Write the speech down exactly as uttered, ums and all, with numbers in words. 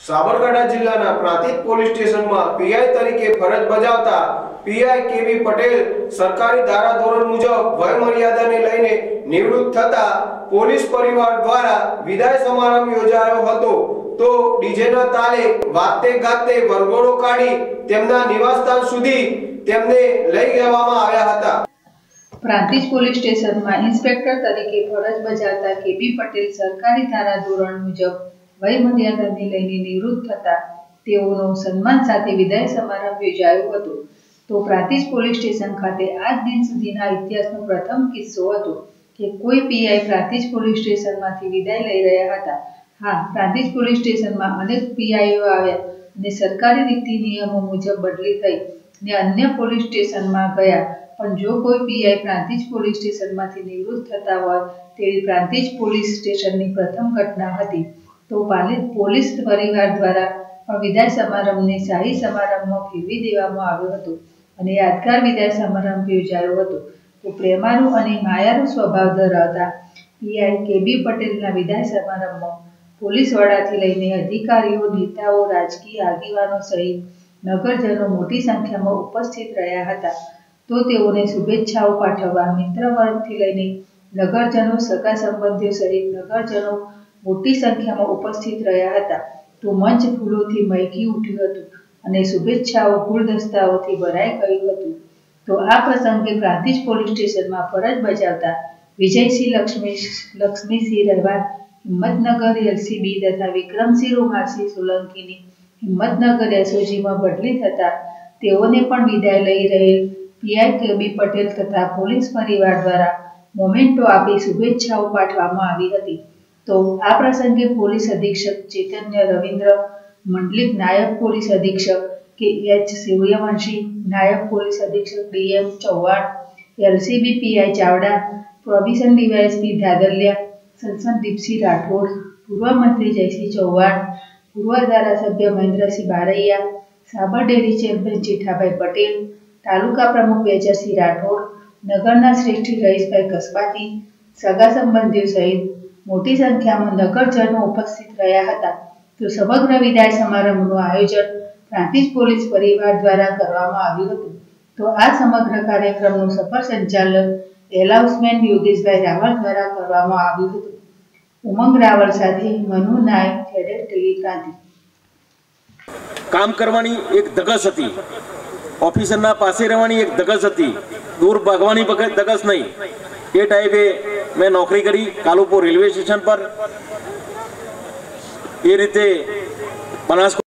સાબરકાંઠા જિલ્લાના પ્રાંતિજ પોલીસ સ્ટેશનમાં પીઆઈ તરીકે ફરજ બજાવતા પીઆઈ કેબી પટેલ સરકારી ધારાધોરણ મુજબ વયમર્યાદાને લઈને નિવૃત્ત થતા પોલીસ પરિવાર દ્વારા વિદાય સમારંભ યોજાયો હતો। તો ડીજેના તાલે વાતે ગાતે વરઘોડો કાઢી તેમના નિવાસસ્થાન સુધી તેમને લઈ જવામાં આવ્યા હતા। પ્રાંતિજ પોલીસ સ્ટેશનમાં ઇન્સ્પેક્ટર તરીકે ફરજ બજાવતા કેબી પટેલ સરકારી ધારાધોરણ મુજબ વયમર્યાદાને લઈને નિવૃત્ત થતા તેઓનો સન્માન સાથે વિદાય સમારંભ યોજાયો હતો। તો પ્રાંતિજ પોલીસ સ્ટેશન ખાતે આજ દિન સુધીના ઇતિહાસનો પ્રથમ કિસ્સો હતો કે કોઈ પીઆઈ પ્રાંતિજ પોલીસ સ્ટેશનમાંથી વિદાય લઈ રહ્યા હતા। હા, પ્રાંતિજ પોલીસ સ્ટેશનમાં અનેક પીઆઈઓ આવ્યા અને સરકારી નીતિ નિયમો મુજબ બદલી થઈ ને અન્ય પોલીસ સ્ટેશનમાં ગયા, પણ જો કોઈ પીઆઈ પ્રાંતિજ પોલીસ સ્ટેશનમાંથી નિવૃત્ત થતા હોય તેવી પ્રાંતિજ પોલીસ સ્ટેશનની પ્રથમ ઘટના હતી। તો પોલીસ પરિવાર દ્વારા પણ વિદાય સમારંભને શાહી સમારંભમાં ફેરવી દેવામાં આવ્યો હતો અને યાદગાર વિદાય સમારંભ યોજાયો હતો। તો પ્રેમાળુ અને માયાળુ સ્વભાવ ધરાવતા પીઆઈ કેબી પટેલના વિદાય સમારંભમાં પોલીસ વડાથી લઈને અધિકારીઓ, નેતાઓ, રાજકીય આગેવાનો સહિત નગરજનો મોટી સંખ્યામાં ઉપસ્થિત રહ્યા હતા। તો તેઓને શુભેચ્છાઓ પાઠવવા મિત્ર વર્ગથી લઈને નગરજનો, સગા સંબંધીઓ સહિત નગરજનો મોટી સંખ્યામાં ઉપસ્થિત રહ્યા હતા। તો મંચ ફૂલોથી મહેકી ઉઠ્યું હતું અને શુભેચ્છાઓ ગુલદસ્તાઓથી ભરાઈ ગયું હતું। તો આ પ્રસંગે પ્રાંતિજ પોલીસ સ્ટેશનમાં ફરજ બજાવતા વિજયસિંહ લક્ષ્મી લક્ષ્મીસિંહ રહેવાન હિંમતનગર એલસીબી તથા વિક્રમસિંહ રૂમાસિંહ સોલંકીની હિંમતનગર એસઓજીમાં બદલી થતા તેઓને પણ વિદાય લઈ રહેલ પીઆઈ કેબી પટેલ તથા પોલીસ પરિવાર દ્વારા મોમેન્ટો આપી શુભેચ્છાઓ પાઠવવામાં આવી હતી। તો આ પ્રસંગે પોલીસ અધિક્ષક ચૈતન્ય રવિન્દ્ર, મંડલિક નાયબ પોલીસ અધિક્ષક કે એચ સૂર્યવંશી, નાયબ પોલીસ અધિક્ષક DM Chauhan, LCB PI Chavda, probation DySP Dhadaliya, સંસદદીપસિંહ રાઠોડ, પૂર્વ મંત્રી જયસિંહ ચૌહાણ, પૂર્વ ધારાસભ્ય મહેન્દ્રસિંહ બારૈયા, સાબર ડેરી ચેરમેન જેઠાભાઈ પટેલ, તાલુકા પ્રમુખ બેચરસિંહ રાઠોડ, નગરના શ્રેષ્ઠી રહીશભાઈ કસબાતી, સગા સંબંધીઓ સહિત મોટી સંખ્યામાં નગરજનો ઉપસ્થિત રહ્યા હતા। તો સમગ્ર વિદાય સમારંભનું આયોજન પ્રાંતિજ પોલીસ પરિવાર દ્વારા કરવામાં આવ્યું હતું। તો આ સમગ્ર કાર્યક્રમનું સફળ સંચાલન એલાઉન્સમેન્ટ યોગેશભાઈ રાવળ દ્વારા કરવામાં આવ્યું હતું। ઉમંગ રાવળ સાથે મનુ નાયક, ખેડેર ટીવી પ્રાંતિજ। કામ કરવાની એક ધગસ હતી, ઓફિસરના પાસે રહેવાની એક ધગસ હતી, દૂર ભાગવાની ધગસ નહીં। એ ટાઈપે મેં નોકરી કરી કાલુપુર રેલવે સ્ટેશન પર। એ રીતે બનાસકાંઠા